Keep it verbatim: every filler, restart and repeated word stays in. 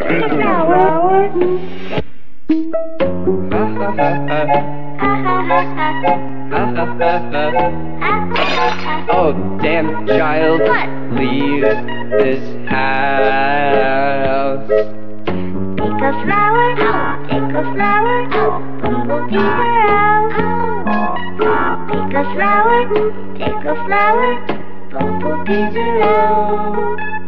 Oh, damn child, what? Leave this house. Take a flower, take a flower, bumblebees are out. Take a flower, take a flower, bumblebees are out.